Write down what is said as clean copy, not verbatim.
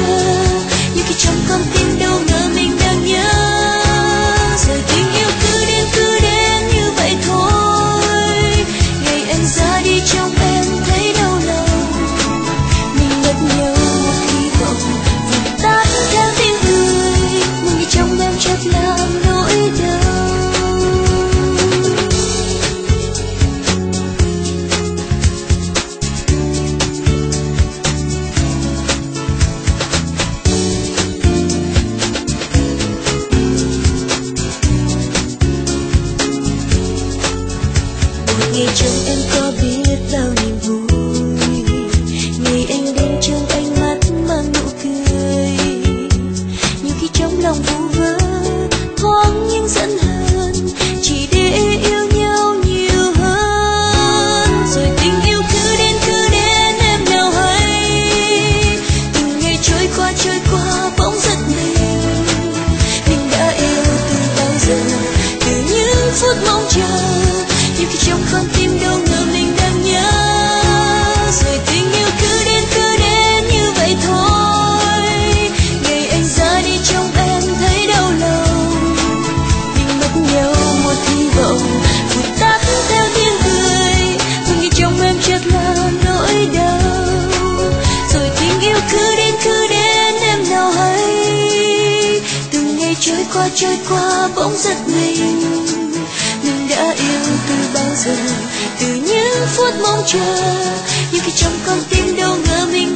chờ, nhưng khi trong con tim đâu ngờ mình đang nhớ. Rồi tình yêu cứ đến như vậy thôi. Ngày anh ra đi trong em thấy đau lòng, mình mất nhau một hy vọng vụt tắt theo tiếng cười, nhưng như trong em chợt làm nỗi đau. Ngày trong em có biết bao niềm vui, ngày anh đến trong ánh mắt mang nụ cười, nhưng khi trong lòng vu vơ thoáng những giận hờn, chỉ để yêu nhau nhiều hơn. Rồi tình yêu cứ đến em nào hay, từng ngày trôi qua bỗng giật mình đã yêu từ bao giờ, từ những phút mong chờ, nhưng khi trong con tim đâu ngờ mình đang nhớ. Rồi tình yêu cứ đến như vậy thôi. Ngày anh ra đi trong em thấy đau lòng, mình mất nhau một hy vọng vụt tắt theo tiếng cười, thương nghĩ trong em chợt là nỗi đau. Rồi tình yêu cứ đến em nào hay, từng ngày trôi qua bỗng giật mình đã yêu từ bao giờ, từ những phút mong chờ, nhưng khi trong con tim đâu ngờ mình